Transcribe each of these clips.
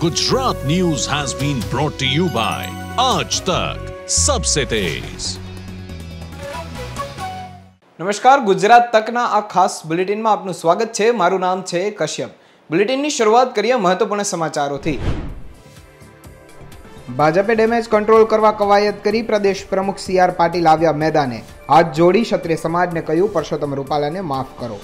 Gujarat news has been brought to you by Aaj Tak सबसे तेज। नमस्कार, गुजरात तकना आ खास बुलेटिन में आपનું સ્વાગત છે। મારું નામ છે કશ્યપ। બુલેટિનની શરૂઆત કરીએ મહત્વપૂર્ણ સમાચારોથી। ભાજપે ડેમેજ કંટ્રોલ કરવા કવાયત કરી। પ્રદેશ પ્રમુખ CR પાટીલ આવ્યા મેદાને। હાથ જોડી ક્ષત્રિય સમાજને કહ્યું, પરસોત્તમ રૂપાલાને માફ કરો।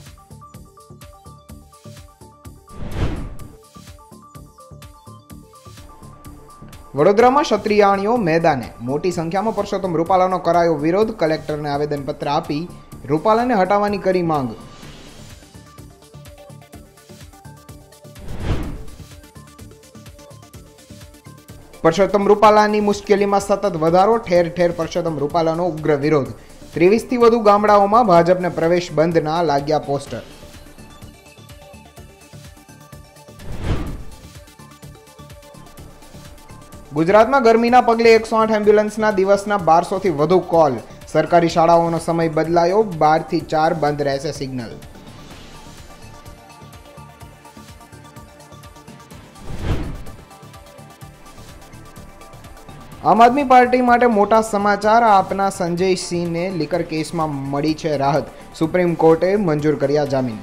વડોદરામાં ક્ષત્રિયાણીઓ મેદાને। મોટી સંખ્યામાં પરસોત્તમ રૂપાલાનો કરાયો વિરોધ। કલેક્ટરને આવેદનપત્ર આપી રૂપાલાને હટાવવાની કરી માંગ। પરસોત્તમ રૂપાલાની મુશ્કેલીમાં સતત વધારો। ઠેર ઠેર પરસોત્તમ રૂપાલાનો ઉગ્ર વિરોધ। 23થી વધુ ગામડાઓમાં ભાજપને પ્રવેશ બંધના લાગ્યા પોસ્ટર। ગુજરાતમાં ગરમીના પગલે 108 એમ્બ્યુલન્સના દિવસના 1200થી વધુ કોલ। સરકારી શાળાઓનો સમય બદલાયો। 12 થી 4 બંધ રહેશે સિગ્નલ। આમ આદમી પાર્ટી માટે મોટા સમાચાર। આપના સંજય સિંહને લીકર કેસમાં મળી છે રાહત। સુપ્રીમ કોર્ટે મંજૂર કર્યા જામીન।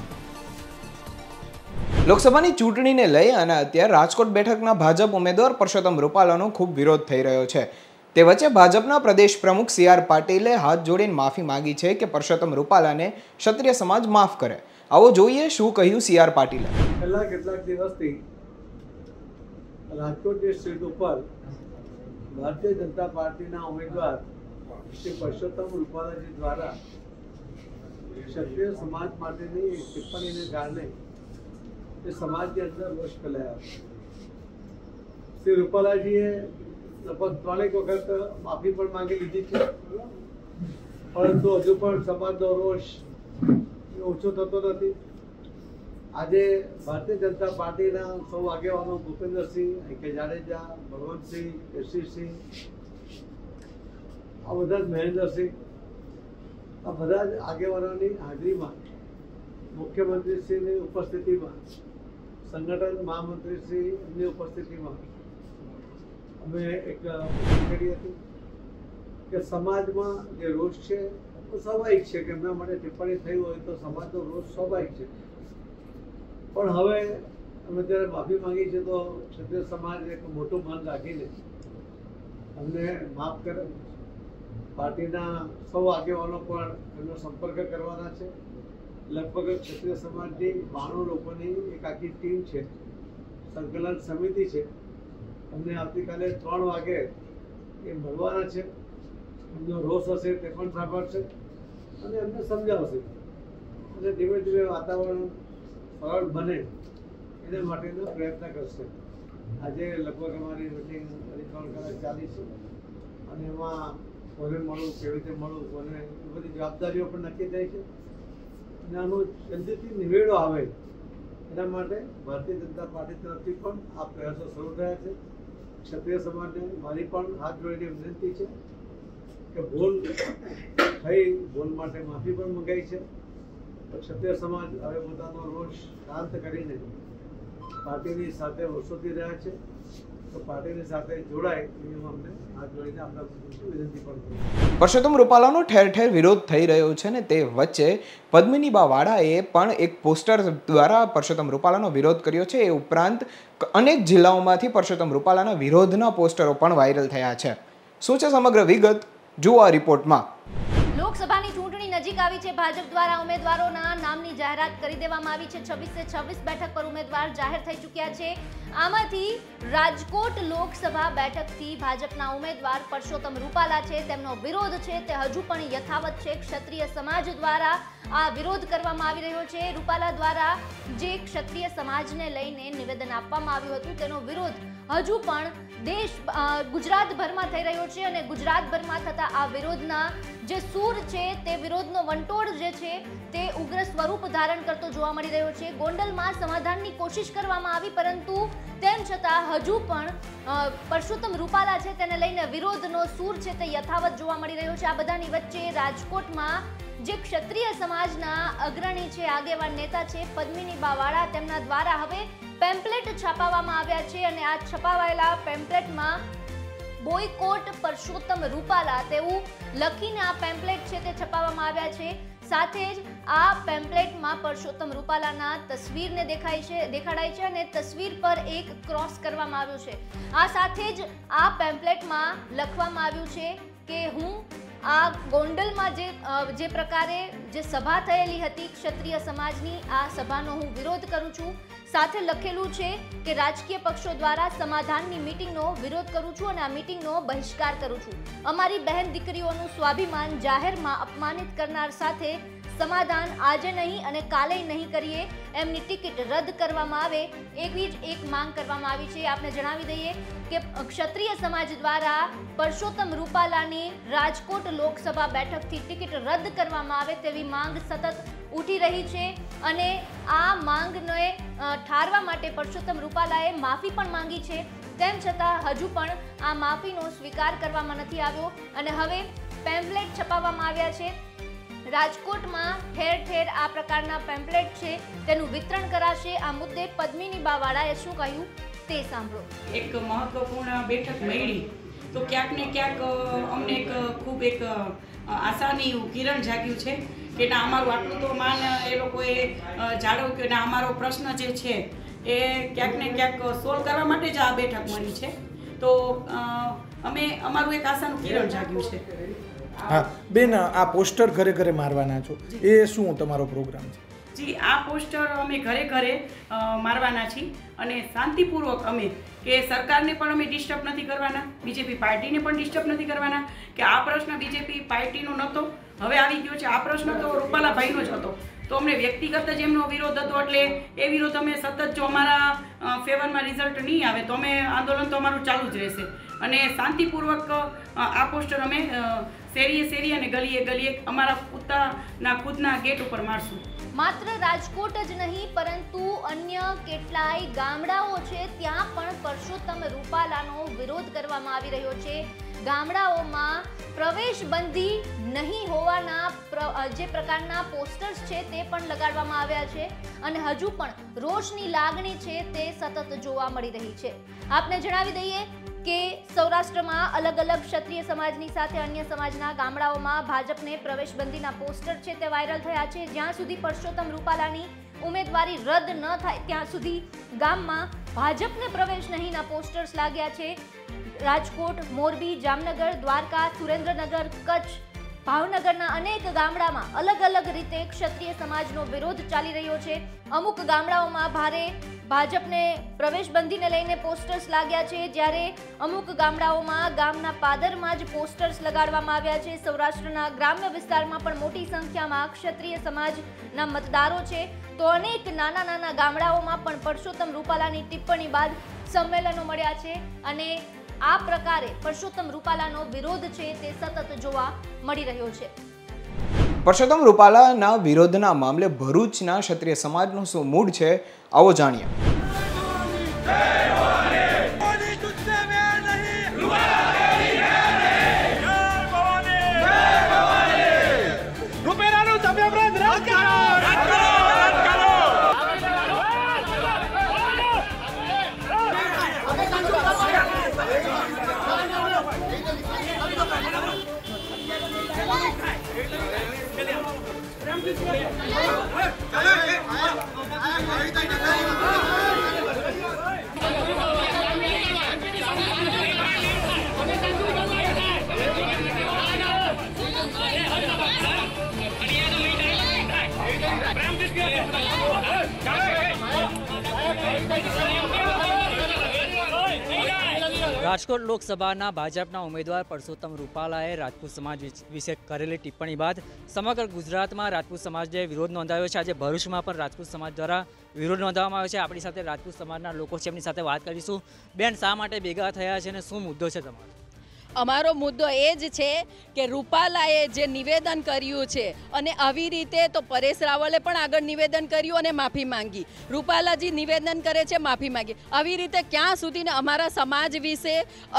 લોકસભાની ચૂંટણીને લઈ અને અત્યારે રાજકોટ બેઠકના ભાજપ ઉમેદવાર પરસોત્તમ રૂપાલાનો ખૂબ વિરોધ થઈ રહ્યો છે। તે વચ્ચે ભાજપના પ્રદેશ પ્રમુખ CR પાટીલે હાથ જોડીને માફી માંગી છે કે પરસોત્તમ રૂપાલાને ક્ષત્રિય સમાજ માફ કરે। આવો જોઈએ શું કહ્યું CR પાટીલે। છેલ્લા કેટલાક દિવસથી રાજકોટની સીટ ઉપર ભારતીય જનતા પાર્ટીના ઉમેદવાર શ્રી પરસોત્તમ રૂપાલાજી દ્વારા ક્ષત્રિય સમાજ માટેની ટિપ્પણીને કારણે समाज के अंदर रोष फैलाया। श्री रूपालाजीए लगभग 3 वखत माफी पर मांगी लीधी है, परंतु हजू पण समाजनो रोष ओछो थतो नथी। आजे भारतीय जनता पार्टीना सौ आगेवानो भूपेन्द्रसिंह, के जाडेजा, बलवंतसिंह, केशरीसिंह, आ बधा महेन्द्रसिंह, आ बधा आगेवानोनी हाजरीमां मुख्यमंत्रीश्रीनी उपस्थितिमां संगठन महामंत्री श्री उपस्थिति में अमे एक करी हती कि समाज में जो रोष है तो स्वाभाविक है कि एमना माटे टिप्पणी थई होय तो समाजनो रोष स्वाभाविक है, पण हवे अमे त्यारे माफी मांगी छे तो क्षत्रिय समाज एक मोटुं मन राखीने अમને माफ करे। पार्टीना सौ आगेवानो पण एमनो संपर्क करवाना छे। लगभग क्षत्रिय समाज की 92 लोगों एक आखी टीम है, संकलन समिति है। अમને આવતીકાલે 3 વાગે એ મળવાના છે। એમનો રોષ હશે તે પણ સાંભળશે અને એમને સમજાવશે અને ધીમે ધીમે વાતાવરણ સરળ બને એને માટેનો પ્રયત્ન કરશે। આજે લગભગ અમારી મિટિંગ 3 કલાક ચાલી છે અને એમાં કોને મળવું, કેવી રીતે મળવું, કોને એ બધી જવાબદારીઓ પણ નક્કી થઈ છે। જલ્દીથી નિવેડો આવે એના માટે ભારતીય જનતા પાર્ટી તરફથી પણ આ પ્રયાસો શરૂ થયા છે। ક્ષત્રિય સમાજને મારી પણ હાથ જોડીને વિનંતી છે કે ભૂલ થઈ, ભૂલ માટે માફી પણ મંગાઈ છે। તો ક્ષત્રિય સમાજ હવે પોતાનો રોષ શાંત કરીને પાર્ટીની સાથે વર્ષોથી રહ્યા છે, તો પાર્ટીની સાથે જોડાય એવી અમને હાથ જોડીને આપણા વિનંતી પણ કરી। પરસોત્તમ રૂપાલાનો ઠેર ઠેર વિરોધ થઈ રહ્યો છે ને તે વચ્ચે પદ્મિનીબા વાળાએ પણ એક પોસ્ટર દ્વારા પરસોત્તમ રૂપાલાનો વિરોધ કર્યો છે। એ ઉપરાંત અનેક જિલ્લાઓમાંથી પરસોત્તમ રૂપાલાના વિરોધના પોસ્ટરો પણ વાયરલ થયા છે। શું છે સમગ્ર વિગત જુઓ આ રિપોર્ટમાં। લોકસભાની ચૂંટણી નજીક આવી છે। ભાજપ દ્વારા ઉમેદવારોના નામની જાહેરાત કરી દેવામાં આવી છે। 26 બેઠક પર ઉમેદવાર જાહેર થઈ ચૂક્યા છે। આમાંથી રાજકોટ લોકસભા બેઠકથી ભાજપના ઉમેદવાર પરસોત્તમ રૂપાલા છે, તેમનો વિરોધ છે તે હજુ પણ યથાવત છે। ક્ષત્રિય સમાજ દ્વારા આ વિરોધ કરવામાં આવી રહ્યો છે। રૂપાલા દ્વારા જે ક્ષત્રિય સમાજને લઈને નિવેદન આપવામાં આવ્યું હતું તેનો વિરોધ હજુ પણ ગુજરાતભરમાં થઈ રહ્યો છે અને ગુજરાતભરમાં થતા આ વિરોધના જે સૂર છે તે વિરોધનો વંટોળ જે છે તે ઉગ્ર સ્વરૂપ ધારણ કરતો જોવા મળી રહ્યો છે. ગોંડલમાં સમાધાનની કોશિશ કરવામાં આવી, પરંતુ તેમ છતાં હજુ પણ પરસોત્તમ રૂપાલા છે તેને લઈને વિરોધનો સૂર છે તે યથાવત જોવા મળી રહ્યો છે. આ બધાની વચ્ચે રાજકોટમાં જે ક્ષત્રિય સમાજના અગ્રણી છે, આગેવાન નેતા છે પદ્મિનીબા વાળા, તેમના દ્વારા હવે પેમ્પલેટ છાપવામાં આવ્યા છે અને આ છપાવાયેલા પેમ્પલેટમાં બોયકોટ પરસોત્તમ રૂપાલા તેવું લખીને આ પેમ્પલેટ છે તે છપાવવામાં આવ્યા છે. સાથે જ આ પેમ્પલેટમાં પરસોત્તમ રૂપાલાના તસવીરને દેખાડાય છે અને તસવીર પર એક ક્રોસ કરવામાં આવ્યું છે. આ સાથે જ આ પેમ્પલેટમાં લખવામાં આવ્યું છે કે હું આ ગોંડલમાં જે પ્રકારે જે સભા થયેલી હતી ક્ષત્રિય સમાજની, આ સભાનો હું વિરોધ કરું છું. સાથે લખેલું છે કે રાજકીય પક્ષો દ્વારા સમાધાનની મીટિંગનો વિરોધ કરું છું અને આ મીટિંગનો બહિષ્કાર કરું છું. અમારી બહેન દીકરીઓનું સ્વાભિમાન જાહેરમાં અપમાનિત કરનાર સાથે સમાધાન આજે નહીં અને કાલે નહીં કરીએ. એમની ટિકિટ રદ કરવામાં આવે એવી જ એક માંગ કરવામાં આવી છે. આપણે જણાવી દઈએ કે ક્ષત્રિય સમાજ દ્વારા પરસોત્તમ રૂપાલાની રાજકોટ લોકસભા બેઠકથી ટિકિટ રદ કરવામાં આવે તેવી માંગ સતત ઉઠી રહી છે અને આ માંગને ઠારવા માટે પરસોત્તમ રૂપાલાએ માફી પણ માંગી છે. તેમ છતાં હજુ પણ આ માફીનો સ્વીકાર કરવામાં નથી આવ્યો અને હવે પેમ્પલેટ છપાવવામાં આવ્યા છે. રાજકોટમાં ઠેર ઠેર આ પ્રકારના પેમ્પલેટ છે તેનું વિતરણ કરાશે. આ મુદ્દે પદ્મિનીબા વાળાએ શું કહ્યું તે સાંભળો. એક મહત્વપૂર્ણ બેઠક મળી તો ક્યાંક ને ક્યાંક અમને ખૂબ એક આશાની કિરણ જાગ્યું છે કે ના અમારું આટલું તો માન એ લોકોએ જાળવ્યું કે ના અમારો પ્રશ્ન જે છે એ ક્યાંક ને ક્યાંક સોલ્વ કરવા માટે જ આ બેઠક મળી છે. તો અમે અમારું એક આશાનું કિરણ જાગ્યું છે. હા બેન, આ પોસ્ટર ઘરે ઘરે મારવાના છો, એ શું તમારો પ્રોગ્રામ છે? જી, આ પોસ્ટર અમે ઘરે ઘરે મારવાના છીએ અને શાંતિપૂર્વક અમે કે સરકારને પણ અમે ડિસ્ટર્બ નથી કરવાના, બીજેપી પાર્ટીને પણ ડિસ્ટર્બ નથી કરવાના કે આ પ્રશ્ન બીજેપી પાર્ટીનો નહોતો, હવે આવી ગયો છે. આ પ્રશ્ન તો રૂપાલાભાઈનો જ હતો, તો અમને વ્યક્તિગત જ એમનો વિરોધ હતો એટલે એ વિરોધ અમે સતત જો અમારા ફેવરમાં રિઝલ્ટ નહીં આવે તો અમે આંદોલન તો અમારું ચાલુ જ રહેશે અને શાંતિપૂર્વક આ પોસ્ટર અમે શેરીએ શેરી અને ગલીએ ગલીએ અમારા પોતાના ખુદના ગેટ ઉપર મારશું. માત્ર રાજકોટ જ નહીં પરંતુ અન્ય કેટલાય ગામડાઓ છે ત્યાં પણ પરસોત્તમ રૂપાલાનો વિરોધ કરવામાં આવી રહ્યો છે. ગામડાઓમાં પ્રવેશ બંધી નહીં હોવાના જે પ્રકારના પોસ્ટર્સ છે તે પણ લગાડવામાં આવ્યા છે અને હજુ પણ રોષની લાગણી છે તે સતત જોવા મળી રહી છે. આપને જણાવી દઈએ કે સૌરાષ્ટ્રમાં અલગ અલગ ક્ષત્રિય સમાજની સાથે અન્ય સમાજના ગામડાઓમાં ભાજપને પ્રવેશબંધીના પોસ્ટર છે તે વાયરલ થયા છે. જ્યાં સુધી પરસોત્તમ રૂપાલાની ઉમેદવારી રદ ન થાય ત્યાં સુધી ગામમાં ભાજપને પ્રવેશ નહીંના પોસ્ટર્સ લાગ્યા છે. રાજકોટ, મોરબી, જામનગર, દ્વારકા, સુરેન્દ્રનગર, કચ્છ, ભાવનગરના અનેક ગામડામાં અલગ અલગ રીતે ક્ષત્રિય સમાજનો વિરોધ ચાલી રહ્યો છે. અમુક ગામડાઓમાં ભારે ભાજપને પ્રવેશબંધીને લઈને પોસ્ટર્સ લાગ્યા છે, જ્યારે અમુક ગામડાઓમાં ગામના પાદરમાં જ પોસ્ટર્સ લગાડવામાં આવ્યા છે. સૌરાષ્ટ્રના ગ્રામ્ય વિસ્તારમાં પણ મોટી સંખ્યામાં ક્ષત્રિય સમાજના મતદારો છે, તો અનેક નાના નાના ગામડાઓમાં પણ પરસોત્તમ રૂપાલાની ટિપ્પણી બાદ સંમેલનો મળ્યા છે અને આ પ્રકારે પરસોત્તમ રૂપાલાનો વિરોધ છે તે સતત જોવા મળી રહ્યો છે. પરસોત્તમ રૂપાલાના વિરોધના મામલે ભરૂચના ક્ષત્રિય સમાજનો શું મૂડ છે, આવો જાણીએ. રાજકોટ લોકસભાના ભાજપના ઉમેદવાર પરસોત્તમ રૂપાલાએ રાજપૂત સમાજ વિશે કરેલી ટિપ્પણી બાદ સમગ્ર ગુજરાતમાં રાજપૂત સમાજે વિરોધ નોંધાવ્યો છે. આજે ભરૂચમાં પણ રાજપૂત સમાજ દ્વારા વિરોધ નોંધાવવામાં આવ્યો છે. આપણી સાથે રાજપૂત સમાજના લોકો છે, એમની સાથે વાત કરીશું. બેન, શા માટે ભેગા થયા છે અને શું મુદ્દો છે તમારો? અમારો મુદ્દો એ જ છે કે રૂપાલાએ જે નિવેદન કર્યું છે અને આવી રીતે તો પરેશ રાવલે પણ આગળ નિવેદન કર્યું અને માફી માંગી, રૂપાલાજી નિવેદન કરે છે માફી માંગી, આવી રીતે ક્યાં સુધીને અમારા સમાજ વિશે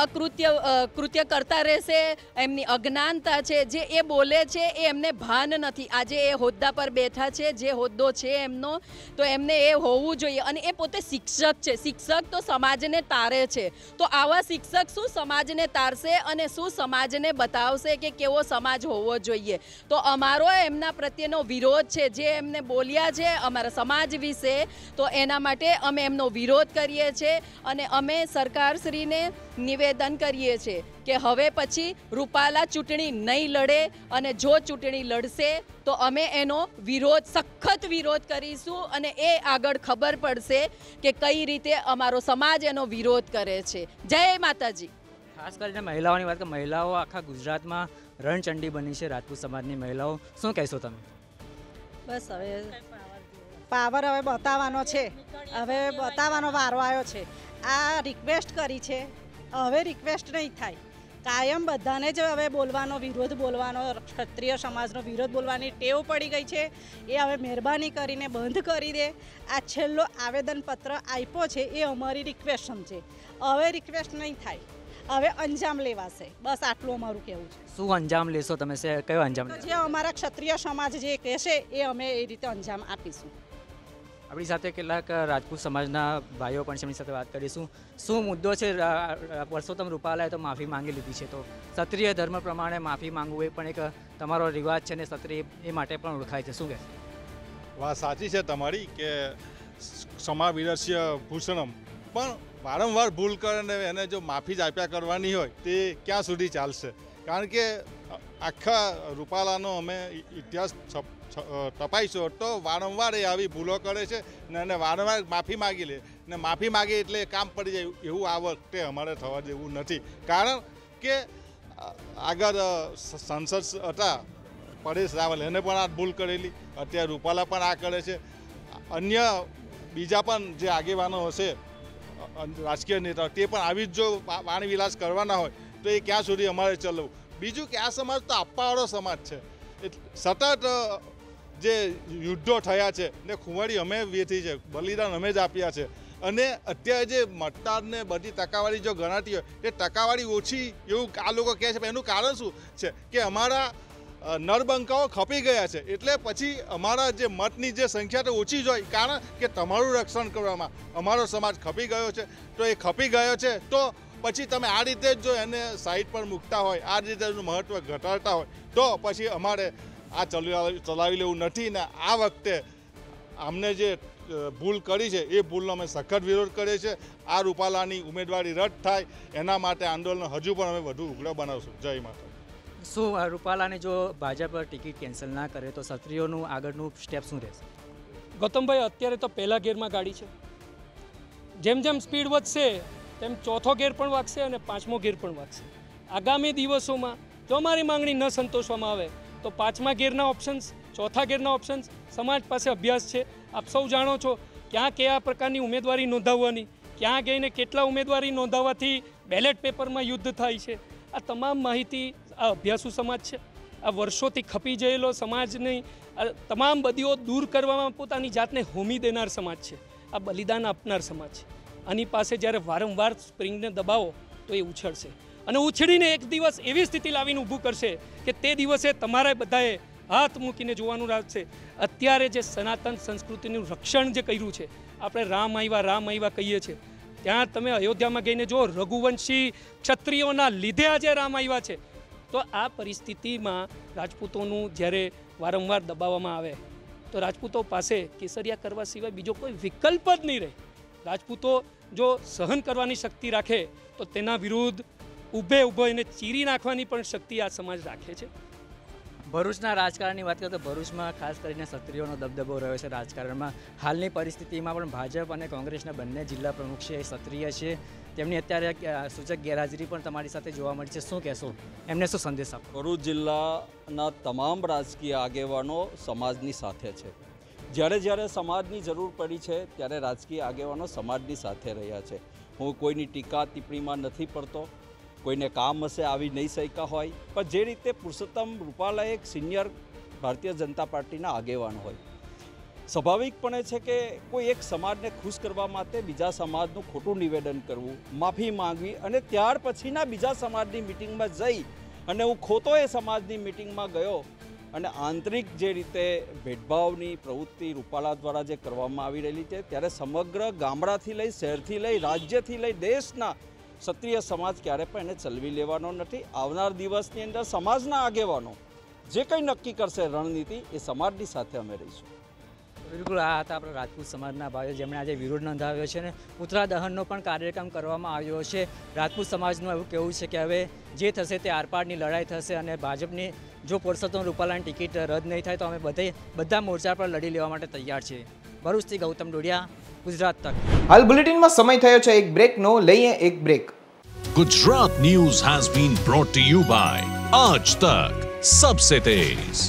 કૃત્ય કરતા રહેશે? એમની અજ્ઞાનતા છે, જે એ બોલે છે એ એમને ભાન નથી. આજે એ હોદ્દા પર બેઠા છે, જે હોદ્દો છે એમનો, તો એમને એ હોવું જોઈએ. અને એ પોતે શિક્ષક છે, શિક્ષક તો સમાજને તારે છે. તો આવા શિક્ષક શું સમાજને તારશે અને શું સમાજને બતાવશે કે કેવો સમાજ હોવો જોઈએ? તો અમારો એમના પ્રત્યેનો વિરોધ છે, જે એમને બોલ્યા છે અમારા સમાજ વિશે, તો એના માટે અમે એમનો વિરોધ કરીએ છીએ. અને અમે સરકારશ્રીને નિવેદન કરીએ છીએ કે હવે પછી રૂપાલા ચૂંટણી નહીં લડે, અને જો ચૂંટણી લડશે તો અમે એનો વિરોધ, સખત વિરોધ કરીશું. અને એ આગળ ખબર પડશે કે કઈ રીતે અમારો સમાજ એનો વિરોધ કરે છે. જય માતાજી. ખાસ કરીને મહિલાઓની વાત, કે મહિલાઓ આખા ગુજરાતમાં રણચંડી બની છે, રાજપૂત સમાજની મહિલાઓ. શું કહેશો તમે? બસ હવે પાવર હવે બતાવવાનો છે, હવે બતાવવાનો વારો આવ્યો છે. આ રિક્વેસ્ટ કરી છે, હવે રિક્વેસ્ટ નહીં થાય. કાયમ બધાને જ હવે બોલવાનો, વિરોધ બોલવાનો, ક્ષત્રિય સમાજનો વિરોધ બોલવાની ટેવ પડી ગઈ છે. એ હવે મહેરબાની કરીને બંધ કરી દે. આ છેલ્લો આવેદનપત્ર આપ્યો છે એ અમારી રિક્વેસ્ટ સમજે. હવે રિક્વેસ્ટ નહીં થાય, હવે અંજામ લેવાશે. બસ આટલું અમારું કહેવું છે. શું અંજામ લેશો તમે? કયો અંજામ? જે અમારા ક્ષત્રિય સમાજ જે કહેશે એ અમે એ રીતે અંજામ આપીશું. આપણી સાથે કેટલાક રાજપૂત સમાજના ભાઈઓ પણ છે, એમની સાથે વાત કરીશું. શું મુદ્દો છે? પરસોત્તમ રૂપાલાએ તો માફી માંગી લીધી છે, તો ક્ષત્રિય ધર્મ પ્રમાણે માફી માંગવું એ પણ એક તમારો રિવાજ છે, ને ક્ષત્રિય એ માટે પણ ઓળખાય છે. શું કહે? વાત સાચી છે તમારી કે ક્ષમા વિરસ્ય ભૂષણમ, પણ વારંવાર ભૂલ કરે ને એને જો માફી જ આપ્યા કરવાની હોય તે ક્યાં સુધી ચાલશે? કારણ કે આખા રૂપાલાનો અમે ઇતિહાસ તપાઈશો તો વારંવાર એ આવી ભૂલો કરે છે ને એને વારંવાર માફી માગી લે ને માફી માગી એટલે કામ પડી જાય. એવું આ વખતે અમારે થવા દેવું નથી. કારણ કે આગળ સંસદ હતા પરેશ રાવલ, એને પણ આ ભૂલ કરેલી, અત્યારે રૂપાલા પણ આ કરે છે. અન્ય બીજા પણ જે આગેવાનો હશે રાજકીય નેતા, તે પણ આવી જ જો વાણી વિલાસ કરવાના હોય તો એ ક્યાં સુધી અમારે ચલાવવું? બીજું કે આ સમાજ તો આપવાવાળો સમાજ છે. સતત જે યુદ્ધો થયા છે ને ખુવાડી અમે વેઠી છે, બલિદાન અમે જ આપ્યા છે. અને અત્યારે જે મતદારને બધી ટકાવારી જો ગણાતી હોય એ ટકાવારી ઓછી એવું આ લોકો કહે છે. એનું કારણ શું છે? કે અમારા નરબંકાઓ ખપી ગયા છે, એટલે પછી અમારા જે મતની જે સંખ્યા તો ઓછી જ હોય. કારણ કે તમારું રક્ષણ કરવામાં અમારો સમાજ ખપી ગયો છે. તો એ ખપી ગયો છે તો પછી તમે આ રીતે જ જો એને સાઈડ પર મૂકતા હોય, આ રીતે એનું મહત્ત્વ ઘટાડતા હોય તો પછી અમારે આ ચલાવી લેવું નથી. ને આ વખતે અમને જે ભૂલ કરી છે એ ભૂલનો અમે સખત વિરોધ કરીએ છીએ. આ રૂપાલાની ઉમેદવારી રદ થાય એના માટે આંદોલન હજુ પણ અમે વધુ ઉગ્ર બનાવશું. જય માતા. શું રૂપાલાને જો ભાજપ ટિકિટ કેન્સલ ના કરે તો ક્ષત્રિયોનું આગળનું સ્ટેપ શું રહેશે? ગૌતમભાઈ, અત્યારે તો પહેલા ગેરમાં ગાડી છે, જેમ જેમ સ્પીડ વધશે તેમ ચોથો ગેર પણ વાગશે અને પાંચમો ગેર પણ વાગશે. આગામી દિવસોમાં જો અમારી માંગણી ન સંતોષવામાં આવે તો પાંચમા ગેરના ઓપ્શન્સ, ચોથા ગેરના ઓપ્શન્સ સમાજ પાસે અભ્યાસ છે. આપ સૌ જાણો છો ક્યાં કયા પ્રકારની ઉમેદવારી નોંધાવવાની, ક્યાં ગઈને કેટલા ઉમેદવારી નોંધાવવાથી બેલેટ પેપરમાં યુદ્ધ થાય છે. આ તમામ માહિતી આ અભ્યાસુ સમાજ છે. આ વર્ષોથી ખપી ગયેલો સમાજની તમામ બદીઓ દૂર કરવામાં પોતાની જાતને હોમી દેનાર સમાજ છે. આ બલિદાન આપનાર સમાજ છે. આની પાસે જ્યારે વારંવાર સ્પ્રિંગને દબાવો તો એ ઉછળશે અને ઉછળીને એક દિવસ એવી સ્થિતિ લાવીને ઊભું કરશે કે તે દિવસે તમારે બધાએ હાથ મૂકીને જોવાનું રાખશે. અત્યારે જે સનાતન સંસ્કૃતિનું રક્ષણ જે કર્યું છે, આપણે રામ આવ્યા કહીએ છીએ, ત્યાં તમે અયોધ્યામાં ગઈને જો રઘુવંશી ક્ષત્રિયોના લીધે આજે રામ આવ્યા છે. તો આ પરિસ્થિતિમાં રાજપૂતોનું જ્યારે વારંવાર દબાવવામાં આવે તો રાજપૂતો પાસે કેસરિયા કરવા સિવાય બીજો કોઈ વિકલ્પ જ નહીં રહે. રાજપૂતો જો સહન કરવાની શક્તિ રાખે તો તેના વિરુદ્ધ ઊભો એને ચીરી નાખવાની પણ શક્તિ આ સમાજ રાખે છે. ભરૂચના રાજકારણની વાત કરીએ તો ભરૂચમાં ખાસ કરીને ક્ષત્રિયોનો દબદબો રહ્યો છે રાજકારણમાં. હાલની પરિસ્થિતિમાં પણ ભાજપ અને કોંગ્રેસના બંને જિલ્લા પ્રમુખ છે એ ક્ષત્રિય છે. તેમની અત્યારે સૂચક ગેરહાજરી પણ તમારી સાથે જોવા મળી છે. શું કહેશો? એમને શું સંદેશ આપો? ભરૂચ જિલ્લાના તમામ રાજકીય આગેવાનો સમાજની સાથે છે. જ્યારે સમાજની જરૂર પડી છે ત્યારે રાજકીય આગેવાનો સમાજની સાથે રહ્યા છે. હું કોઈની ટીકા ટિપ્પણીમાં નથી પડતો, કોઈને કામ હશે આવી નહીં શક્યા હોય, પણ જે રીતે પુરુષોત્તમ રૂપાલા એક સિનિયર ભારતીય જનતા પાર્ટીના આગેવાન હોય, સ્વાભાવિકપણે છે કે કોઈ એક સમાજને ખુશ કરવા માટે બીજા સમાજનું ખોટું નિવેદન કરવું, માફી માંગવી અને ત્યાર પછીના બીજા સમાજની મિટિંગમાં જઈ અને હું ખોટો એ સમાજની મિટિંગમાં ગયો અને આંતરિક જે રીતે ભેદભાવની પ્રવૃત્તિ રૂપાલા દ્વારા જે કરવામાં આવી રહેલી છે, ત્યારે સમગ્ર ગામડાથી લઈ શહેરથી લઈ રાજ્યથી લઈ દેશના ક્ષત્રિય સમાજ ક્યારે પણ એને ચલવી લેવાનો નથી. આવનાર દિવસની અંદર સમાજના આગેવાનો જે કંઈ નક્કી કરશે રણનીતિ, એ સમાજની સાથે અમે રહીશું. બિલકુલ, આ હતા આપણા રાજપૂત સમાજના ભાઈઓ જેમણે આજે વિરોધ નોંધાવ્યો છે અને પુતળા દહનનો પણ કાર્યક્રમ કરવામાં આવ્યો છે. રાજપૂત સમાજનું એવું કહેવું છે કે હવે જે થશે તે આરપારની લડાઈ થશે અને ભાજપની જો પુરુષોત્તમ રૂપાલાની ટિકિટ રદ નહીં થાય તો અમે બધા મોરચા પર લડી લેવા માટે તૈયાર છે. ભરૂચથી ગૌતમ ડોડિયા, ગુજરાત તક. હાલ બુલેટિનમાં સમય થયો છે એક બ્રેકનો, લઈએ એક break. Gujarat news has been brought to you by Aaj Tak सबसे तेज.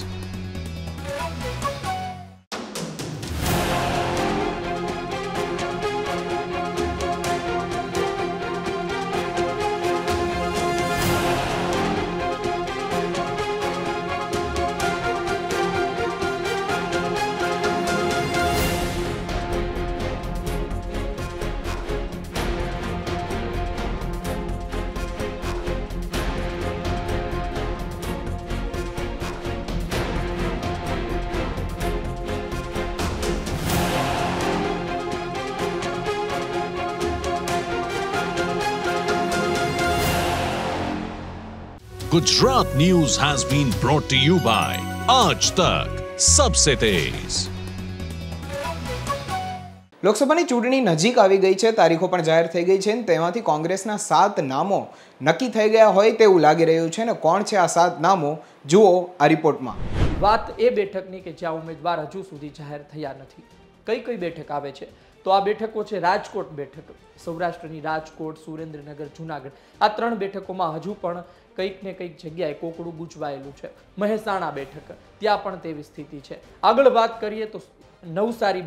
Gujarat news has been brought to you by Aaj Tak सबसे तेज. લોકસભાની ચૂંટણી નજીક આવી ગઈ છે, તારીખો પણ જાહેર થઈ ગઈ છે અને તેમાંથી કોંગ્રેસના 7 નામો નક્કી થઈ ગયા હોય તેવું લાગી રહ્યું છે. ને કોણ છે આ 7 નામો, જુઓ આ રિપોર્ટમાં. વાત એ બેઠકની કે જ્યાં ઉમેદવાર હજુ સુધી જાહેર થયા નથી. કઈ બેઠક આવે છે તો આ બેઠકો છે રાજકોટ બેઠક, સૌરાષ્ટ્રની રાજકોટ, સુરેન્દ્રનગર, જૂનાગઢ. આ 3 બેઠકોમાં હજુ પણ કંઈક ને કંઈક જગ્યાએ કોકડું ગૂંચવાયેલું છે. મહેસાણા બેઠક, ત્યાં પણ તેવી સ્થિતિ છે. આગળ વાત કરીએ તો નવસારી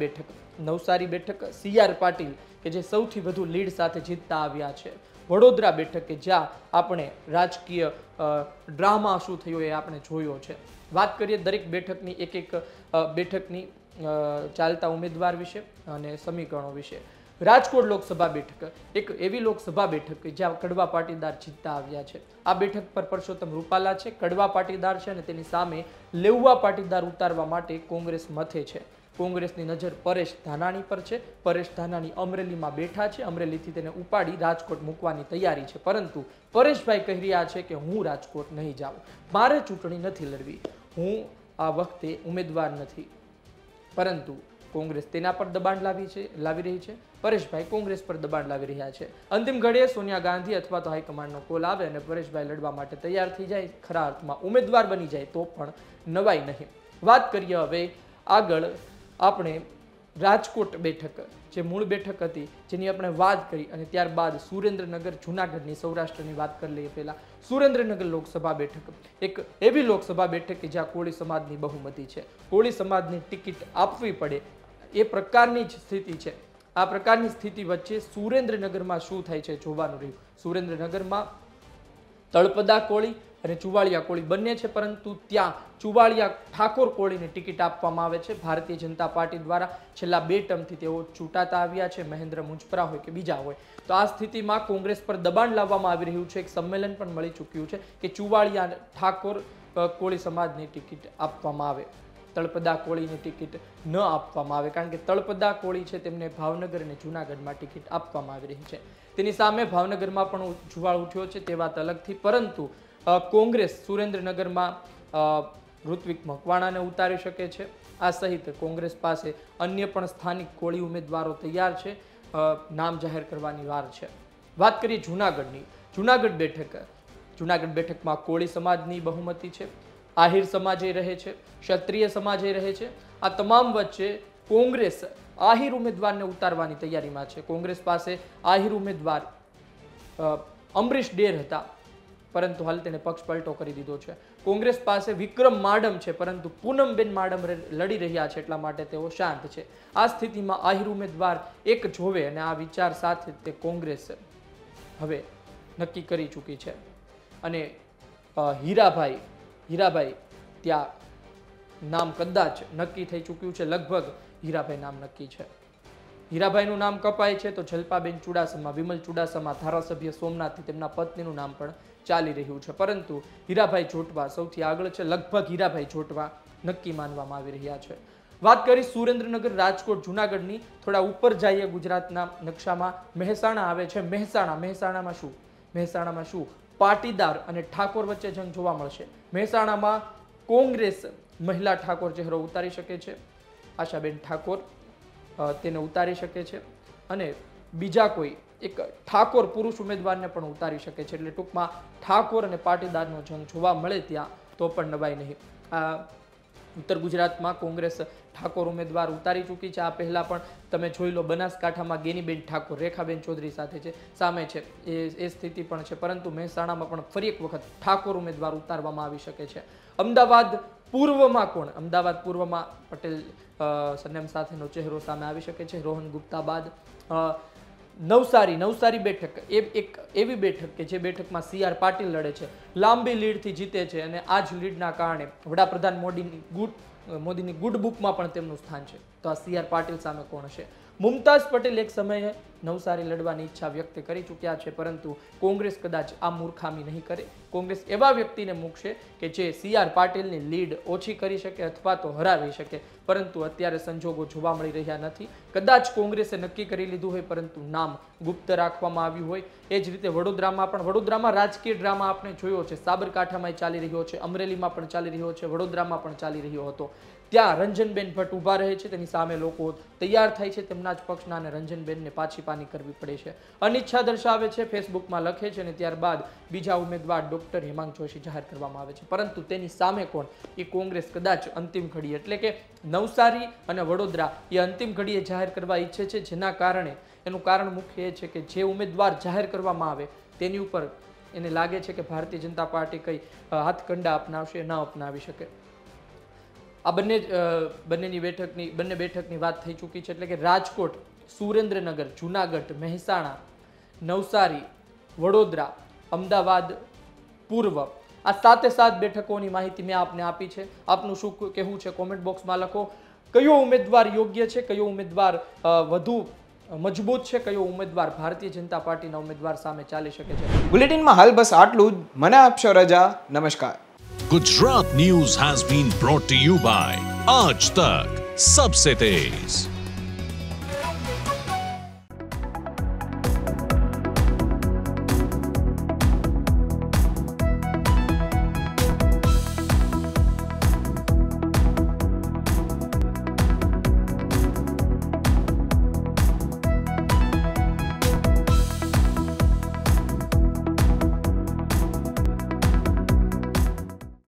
બેઠક CR પાટીલ કે જે સૌથી વધુ લીડ સાથે જીતતા આવ્યા છે. વડોદરા બેઠક કે જ્યાં આપણે રાજકીય ડ્રામા શું થયો એ આપણે જોયો છે. વાત કરીએ દરેક બેઠકની એક બેઠકની ચાલતા ઉમેદવાર વિશે અને સમીકરણો વિશે. રાજકોટ લોકસભા બેઠક એક એવી લોકસભા બેઠક કે જ્યાં કડવા પાટીદાર જીતતા આવ્યા છે. આ બેઠક પર પરસોત્તમ રૂપાલા છે, કડવા પાટીદાર છે અને તેની સામે લેઉવા પાટીદાર ઉતારવા માટે કોંગ્રેસ મથે છે. કોંગ્રેસની નજર પરેશ ધાનાણી પર છે. પરેશ ધાનાણી અમરેલીમાં બેઠા છે, અમરેલીથી તેને ઉપાડી રાજકોટ મૂકવાની તૈયારી છે. પરંતુ પરેશભાઈ કહી રહ્યા છે કે હું રાજકોટ નહીં જાઉં, મારે ચૂંટણી નથી લડવી, હું આ વખતે ઉમેદવાર નથી. પરંતુ કોંગ્રેસ તેના પર દબાણ લાવી રહી છે. પરેશભાઈ કોંગ્રેસ પર દબાણ લાવી રહ્યા છે. અંતિમ ઘડીએ સોનિયા ગાંધી અથવા તો હાઈકમાન્ડનો કોલ આવે અને પરેશભાઈ લડવા માટે તૈયાર થઈ જાય, ખરા અર્થમાં ઉમેદવાર બની જાય તો પણ નવાઈ નહીં. વાત કરીએ હવે આગળ આપણે રાજકોટ બેઠક જે મૂળ બેઠક હતી જેની આપણે વાત કરી અને ત્યારબાદ સુરેન્દ્રનગર, જૂનાગઢની, સૌરાષ્ટ્રની વાત કરી લઈએ. પહેલા સુરેન્દ્રનગર લોકસભા બેઠક એક એવી લોકસભા બેઠક કે જ્યાં કોળી સમાજની બહુમતી છે. કોળી સમાજની ટિકિટ આપવી પડે એ પ્રકારની જ સ્થિતિ છે. આ પ્રકારની સ્થિતિ વચ્ચે સુરેન્દ્રનગરમાં શું થાય છે જોવાનું રહ્યું. સુરેન્દ્રનગરમાં તળપદા કોળી અને ચુવાળિયા કોળી બંને છે, પરંતુ ત્યાં ચુવાળિયા ઠાકોર કોળીને ટિકિટ આપવામાં આવે છે. ભારતીય જનતા પાર્ટી દ્વારા છેલ્લા 2 ટર્મથી તેઓ ચૂંટાતા આવ્યા છે, મહેન્દ્ર મુંજપરા હોય કે બીજા હોય. તો આ સ્થિતિમાં કોંગ્રેસ પર દબાણ લાવવામાં આવી રહ્યું છે. એક સંમેલન પણ મળી ચૂક્યું છે કે ચુવાળિયા ઠાકોર કોળી સમાજની ટિકિટ આપવામાં આવે, તળપદા કોળીની ટિકિટ ન આપવામાં આવે. કારણ કે તળપદા કોળી છે તેમને ભાવનગર અને જૂનાગઢમાં ટિકિટ આપવામાં આવી રહી છે. તેની સામે ભાવનગરમાં પણ જુવાળ ઉઠ્યો છે, તે વાત અલગથી. પરંતુ કોંગ્રેસ સુરેન્દ્રનગરમાં ઋત્વિક મકવાણાને ઉતારી શકે છે. આ સહિત કોંગ્રેસ પાસે અન્ય પણ સ્થાનિક કોળી ઉમેદવારો તૈયાર છે, નામ જાહેર કરવાની વાર છે. વાત કરીએ જૂનાગઢની. જૂનાગઢ બેઠકમાં કોળી સમાજની બહુમતી છે, આહિર સમાજે રહે છે, ક્ષત્રિય સમાજે રહે છે. આ તમામ વચ્ચે કોંગ્રેસ આહિર ઉમેદવારને ઉતારવાની તૈયારીમાં છે. કોંગ્રેસ પાસે આહિર ઉમેદવાર અમરીશ ડેર હતા, પરંતુ હાલ તેને પક્ષ પલટો કરી દીધો છે. કોંગ્રેસ પાસે વિક્રમ માડમ છે, પરંતુ પૂનમબેન માડમ લડી રહ્યા છે એટલા માટે તેઓ શાંત છે. આ સ્થિતિમાં આહિર ઉમેદવાર એક જોવે અને આ વિચાર સાથે તે કોંગ્રેસ હવે નક્કી કરી ચૂકી છે અને હીરાભાઈ ત્યાં નામ કદાચ નક્કી થઈ ચૂક્યું છે. લગભગ હીરાભાઈ નામ નક્કી છે. હીરાભાઈનું નામ કપાય છે તો જલ્પાબેન ચુડાસમા, વિમલ ચુડાસમા, ધારાસભ્ય સોમનાથથી તેમના પત્નીનું નામ પણ ચાલી રહ્યું છે. પરંતુ હીરાભાઈ જોટવા સૌથી આગળ છે. લગભગ હીરાભાઈ જોટવા નક્કી માનવામાં આવી રહ્યા છે. વાત કરી સુરેન્દ્રનગર, રાજકોટ, જુનાગઢની. થોડા ઉપર જઈએ ગુજરાતના નકશામાં મહેસાણા આવે છે. મહેસાણામાં શું પાટીદાર અને ઠાકોર વચ્ચે જંગ જોવા મળશે. મહેસાણામાં કોંગ્રેસ મહિલા ઠાકોર ચહેરો ઉતારી શકે છે. આશાબેન ઠાકોર તેને ઉતારી શકે છે અને બીજા કોઈ એક ઠાકોર પુરુષ ઉમેદવારને પણ ઉતારી શકે છે. એટલે ટૂંકમાં ઠાકોર અને પાટીદારનો જંગ જોવા મળે ત્યાં તો પણ નવાઈ નહીં. ઉત્તર ગુજરાતમાં કોંગ્રેસ ઠાકોર ઉમેદવાર ઉતારી ચૂકી છે. આ પહેલા પણ તમે જોઈ લો, બનાસકાંઠામાં ગેનીબેન ઠાકોર રેખાબેન ચૌધરી સાથે છે, સામે છે, એ સ્થિતિ પણ છે. પરંતુ મહેસાણામાં પણ ફરી એક વખત ઠાકોર ઉમેદવાર ઉતારવામાં આવી શકે છે. અમદાવાદ પૂર્વમાં કોણ? અમદાવાદ પૂર્વમાં પટેલ સરનેમ સાથેનો ચહેરો સામે આવી શકે છે. રોહન ગુપ્તા બાદ નવસારી બેઠક એક એવી બેઠક કે જે બેઠકમાં CR પાટીલ લડે છે, લાંબી લીડથી જીતે છે અને આ જ લીડના કારણે વડાપ્રધાન મોદીની ગુડ બુકમાં પણ તેમનું સ્થાન છે. તો આ CR પાટીલ સામે કોણ હશે? મુમતાઝ પટેલ એક સમયે નવસારી લડવાની ઈચ્છા વ્યક્ત કરી ચૂક્યા છે, પરંતુ કોંગ્રેસ કદાચ આ મૂર્ખામી નહીં કરે. કોંગ્રેસ એવા વ્યક્તિને મૂકશે કે જે CR પાટીલની લીડ ઓછી કરી શકે અથવા તો હરાવી શકે, પરંતુ અત્યારે સંજોગો જોવા મળી રહ્યા નથી. કદાચ કોંગ્રેસે નક્કી કરી લીધું હોય પરંતુ નામ ગુપ્ત રાખવામાં આવ્યું હોય. એ જ રીતે વડોદરામાં રાજકીય ડ્રામા આપણે જોયો છે. સાબરકાંઠામાં ચાલી રહ્યો છે, અમરેલીમાં પણ ચાલી રહ્યો છે, વડોદરામાં પણ ચાલી રહ્યો હતો. ત્યાં રંજનબેન ભટ્ટ ઊભા રહે છે, તેની સામે લોકો તૈયાર થાય છે તેમના જ પક્ષના અને રંજનબેનને પાછી પાની કરવી પડે છે. અનિચ્છા દર્શાવે છે, ફેસબુકમાં લખે છે અને ત્યારબાદ બીજા ઉમેદવાર ડોક્ટર હેમાંગ જોશી જાહેર કરવામાં આવે છે. પરંતુ તેની સામે કોણ? એ કોંગ્રેસ કદાચ અંતિમ ઘડીએ, એટલે કે નવસારી અને વડોદરા એ અંતિમ ઘડીએ જાહેર કરવા ઈચ્છે છે. જેના કારણે એનું કારણ મુખ્ય એ છે કે જે ઉમેદવાર જાહેર કરવામાં આવે તેની ઉપર એને લાગે છે કે ભારતીય જનતા પાર્ટી કઈ હાથકંડા અપનાવશે, ન અપનાવી શકે. આ બંને બેઠકની વાત થઈ ચૂકી છે. એટલે કે રાજકોટ, સુરેન્દ્રનગર, જુનાગઢ, મહેસાણા, નવસારી, વડોદરા, અમદાવાદ પૂર્વ, આ 7 બેઠકોની માહિતી મેં આપને આપી છે. આપનું શું કહેવું છે કોમેન્ટ બોક્સમાં લખો. કયો ઉમેદવાર યોગ્ય છે, કયો ઉમેદવાર વધુ મજબૂત છે, કયો ઉમેદવાર ભારતીય જનતા પાર્ટીના ઉમેદવાર સામે ચાલી શકે છે? બુલેટિનમાં હાલ બસ આટલું જ. મને આપશો રજા. નમસ્કાર. Gujarat News has been brought to you by Aaj Tak Sabse Tez.